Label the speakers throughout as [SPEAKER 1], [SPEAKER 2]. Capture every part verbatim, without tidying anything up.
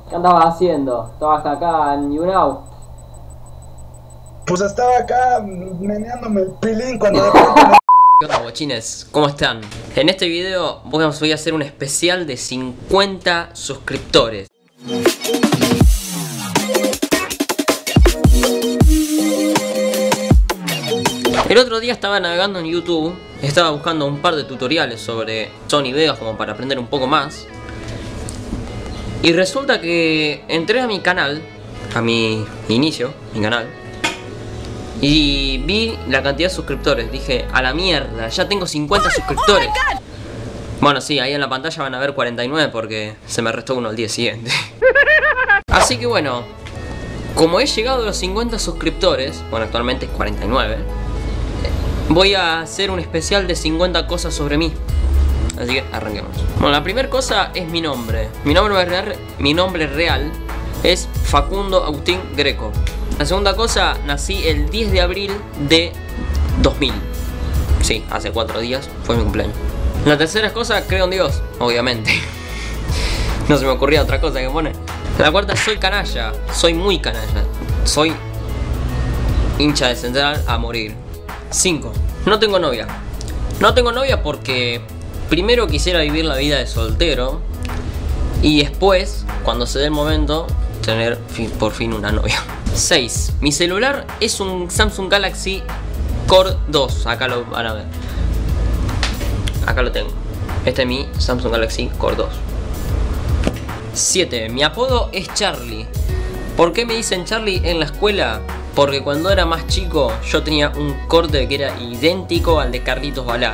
[SPEAKER 1] ¿Qué andabas haciendo? ¿Estabas acá en YouNow?
[SPEAKER 2] Pues estaba acá meneándome el pilín cuando de pronto me...
[SPEAKER 3] ¿Qué onda, guachines? ¿Cómo están? En este video voy a hacer un especial de cincuenta suscriptores. El otro día estaba navegando en YouTube, estaba buscando un par de tutoriales sobre Sony Vegas como para aprender un poco más. Y resulta que entré a mi canal, a mi inicio, mi canal, y vi la cantidad de suscriptores. Dije, a la mierda, ya tengo cincuenta suscriptores. Bueno, sí, ahí en la pantalla van a ver cuarenta y nueve porque se me restó uno al día siguiente. Así que bueno, como he llegado a los cincuenta suscriptores, bueno, actualmente es cuarenta y nueve, voy a hacer un especial de cincuenta cosas sobre mí. Así que arranquemos. Bueno, la primera cosa es mi nombre. Mi nombre real, mi nombre real es Facundo Agustín Greco. La segunda cosa, nací el diez de abril de dos mil. Sí, hace cuatro días fue mi cumpleaños. La tercera cosa, creo en Dios, obviamente. No se me ocurría otra cosa que poner. La cuarta, soy canalla. Soy muy canalla. Soy hincha de Central a morir. cinco. No tengo novia. No tengo novia porque primero quisiera vivir la vida de soltero y después, cuando se dé el momento, tener por fin una novia. seis. Mi celular es un Samsung Galaxy Core dos. Acá lo van a ver. Acá lo tengo. Este es mi Samsung Galaxy Core dos. siete. Mi apodo es Charlie. ¿Por qué me dicen Charlie en la escuela? Porque cuando era más chico yo tenía un corte que era idéntico al de Carlitos Balá.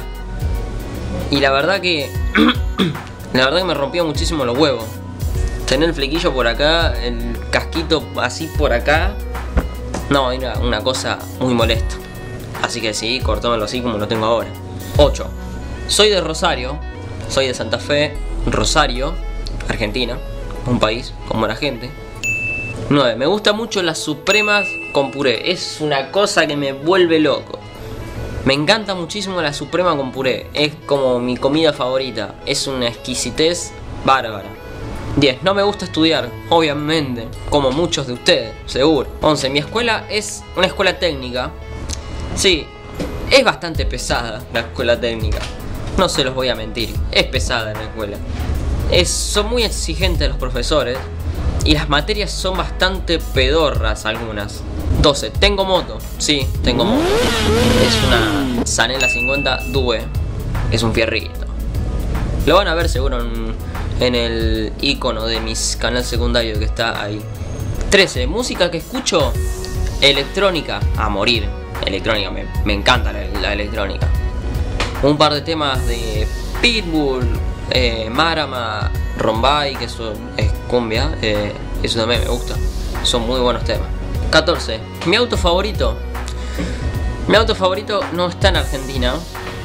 [SPEAKER 3] Y la verdad que la verdad que me rompía muchísimo los huevos. Tener el flequillo por acá, el casquito así por acá. No, era una cosa muy molesta. Así que decidí cortármelo así como lo tengo ahora. ocho. Soy de Rosario. Soy de Santa Fe, Rosario, Argentina. Un país con buena gente. nueve. Me gustan mucho las supremas con puré. Es una cosa que me vuelve loco. Me encanta muchísimo la suprema con puré. Es como mi comida favorita. Es una exquisitez bárbara. diez. No me gusta estudiar, obviamente, como muchos de ustedes, seguro. once. Mi escuela es una escuela técnica. Sí, es bastante pesada la escuela técnica. No se los voy a mentir. Es pesada la escuela. Es, son muy exigentes los profesores. Y las materias son bastante pedorras algunas. doce. Tengo moto. Sí, tengo moto. Es una Zanella cincuenta Due. Es un fierrito. Lo van a ver seguro en, en el icono de mi canal secundario que está ahí. trece. Música que escucho. Electrónica. A morir. Electrónica. Me, me encanta la, la electrónica. Un par de temas de Pitbull, eh, Marama, Rombay, que eso es cumbia, eh, eso también me gusta. Son muy buenos temas. catorce. Mi auto favorito. Mi auto favorito no está en Argentina,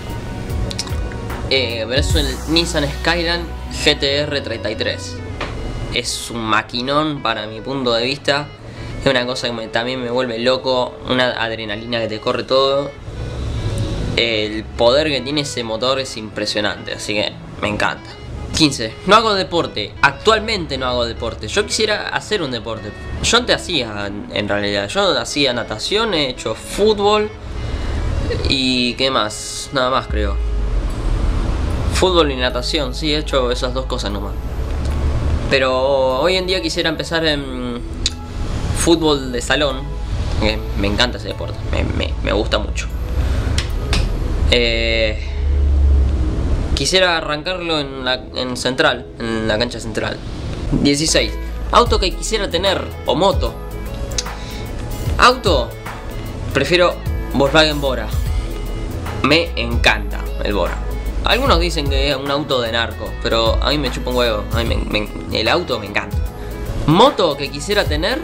[SPEAKER 3] eh, pero es el Nissan Skyline G T R treinta y tres. Es un maquinón para mi punto de vista. Es una cosa que me, también me vuelve loco. Una adrenalina que te corre todo. El poder que tiene ese motor es impresionante, así que me encanta. quince. No hago deporte. Actualmente no hago deporte. Yo quisiera hacer un deporte. Yo antes hacía, en realidad. Yo hacía natación, he hecho fútbol. Y qué más, nada más creo. Fútbol y natación, sí, he hecho esas dos cosas nomás. Pero hoy en día quisiera empezar en fútbol de salón. Eh, me encanta ese deporte, me, me, me gusta mucho. Eh, quisiera arrancarlo en, la, en Central, en la cancha Central. dieciséis. Auto que quisiera tener, o moto. Auto, prefiero Volkswagen Bora. Me encanta el Bora. Algunos dicen que es un auto de narco, pero a mí me chupa un huevo. A mí me, me, el auto me encanta. Moto que quisiera tener,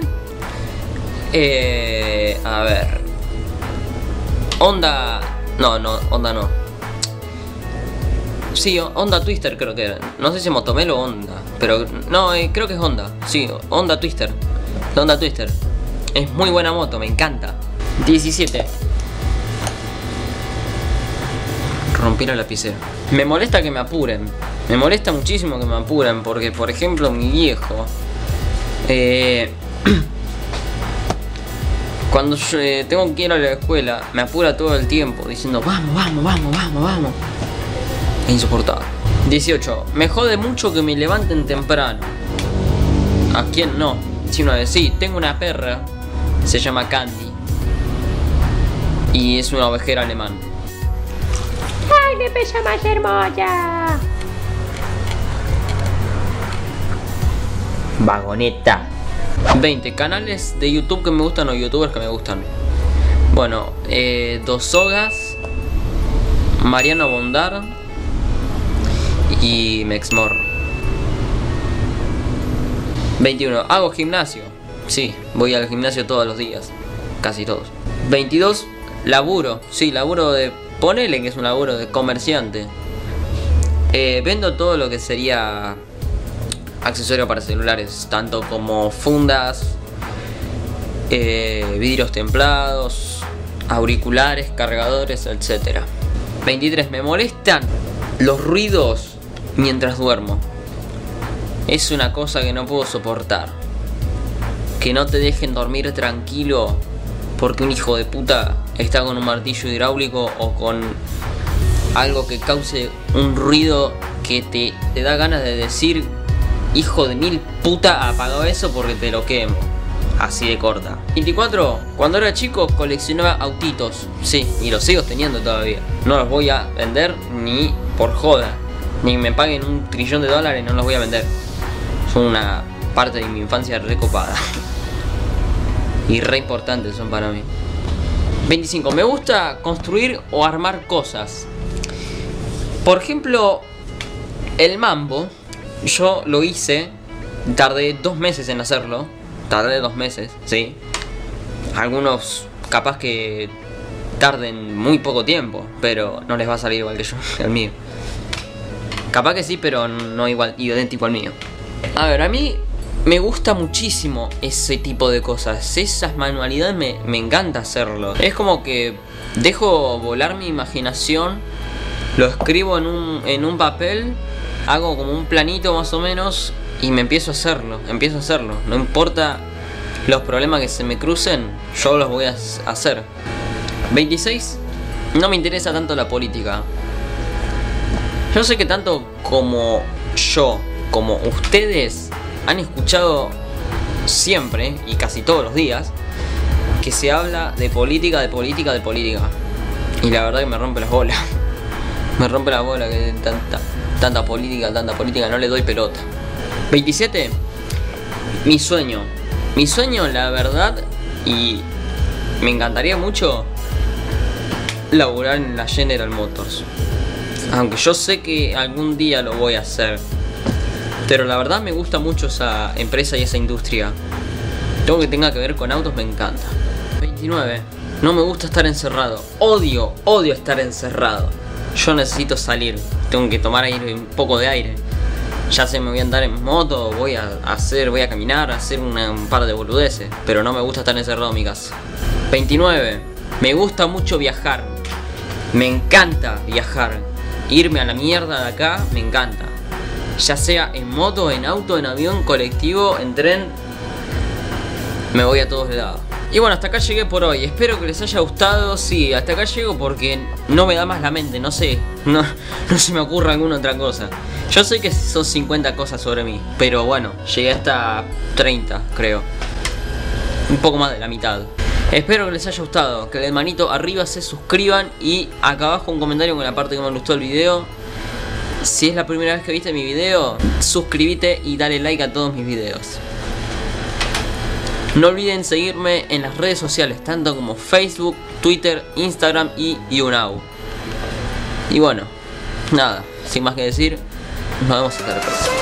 [SPEAKER 3] eh, a ver, Honda. No, no, Honda no. Sí, Honda Twister creo que era. No sé si Motomel o Honda, pero no, eh, creo que es Honda. Sí, Honda Twister. La Honda Twister. Es muy buena moto, me encanta. diecisiete. Rompí la lapicera. Me molesta que me apuren. Me molesta muchísimo que me apuren porque, por ejemplo, mi viejo Eh, cuando yo, eh, tengo que ir a la escuela, me apura todo el tiempo diciendo vamos, vamos, vamos, vamos, vamos. Es insoportable. dieciocho. Me jode mucho que me levanten temprano. ¿A quién no? Si uno dice, sí, tengo una perra, se llama Candy y es una ovejera alemán.
[SPEAKER 4] ¡Ay, qué pesa más hermosa!
[SPEAKER 3] Vagoneta. veinte. Canales de YouTube que me gustan o youtubers que me gustan. Bueno, eh, Dos Sogas, Mariano Bondar y Mexmor. veintiuno. Hago gimnasio. Sí, voy al gimnasio todos los días. Casi todos. veintidós. Laburo. Sí, laburo de... Ponele que es un laburo de comerciante. Eh, vendo todo lo que sería accesorio para celulares. Tanto como fundas, eh, vidrios templados, auriculares, cargadores, etcétera. veintitrés. Me molestan los ruidos mientras duermo. Es una cosa que no puedo soportar. Que no te dejen dormir tranquilo porque un hijo de puta está con un martillo hidráulico o con algo que cause un ruido que te, te da ganas de decir hijo de mil puta, apaga eso porque te lo quemo. Así de corta. veinticuatro. Cuando era chico coleccionaba autitos. Sí, y los sigo teniendo todavía. No los voy a vender ni por joda. Ni me paguen un trillón de dólares, no los voy a vender. Son una parte de mi infancia recopada. Y re importantes son para mí. veinticinco. Me gusta construir o armar cosas. Por ejemplo, el mambo. Yo lo hice. Tardé dos meses en hacerlo. Tardé dos meses, sí. Algunos capaz que tarden muy poco tiempo, pero no les va a salir igual que yo, el mío. Capaz que sí, pero no igual, idéntico al mío. A ver, a mí me gusta muchísimo ese tipo de cosas. Esas manualidades me, me encanta hacerlo. Es como que dejo volar mi imaginación. Lo escribo en un, en un papel. Hago como un planito más o menos. Y me empiezo a hacerlo. Empiezo a hacerlo. No importa los problemas que se me crucen. Yo los voy a hacer. veintiséis. No me interesa tanto la política. Yo sé que tanto como yo, como ustedes, han escuchado siempre y casi todos los días que se habla de política, de política, de política. Y la verdad que me rompe las bolas. Me rompe la bola que tanta, tanta política, tanta política, no le doy pelota. veintisiete. Mi sueño. Mi sueño, la verdad, y me encantaría mucho laburar en la General Motors. Aunque yo sé que algún día lo voy a hacer. Pero la verdad me gusta mucho esa empresa y esa industria. Todo lo que tenga que ver con autos me encanta. veintinueve. No me gusta estar encerrado. Odio, odio estar encerrado. Yo necesito salir. Tengo que tomar aire, un poco de aire. Ya sé, me voy a andar en moto, voy a hacer, voy a caminar, a hacer una, un par de boludeces. Pero no me gusta estar encerrado en mi casa. veintinueve. Me gusta mucho viajar. Me encanta viajar. Irme a la mierda de acá, me encanta. Ya sea en moto, en auto, en avión, colectivo, en tren. Me voy a todos lados. Y bueno, hasta acá llegué por hoy. Espero que les haya gustado. Sí, hasta acá llego porque no me da más la mente. No sé, no, no se me ocurre alguna otra cosa. Yo sé que son cincuenta cosas sobre mí, pero bueno, llegué hasta treinta, creo. Un poco más de la mitad. Espero que les haya gustado. Que le den manito arriba, se suscriban. Y acá abajo un comentario con la parte que me gustó el video. Si es la primera vez que viste mi video, suscríbete y dale like a todos mis videos. No olviden seguirme en las redes sociales, tanto como Facebook, Twitter, Instagram y YouNow. Y bueno, nada, sin más que decir, nos vemos hasta la próxima.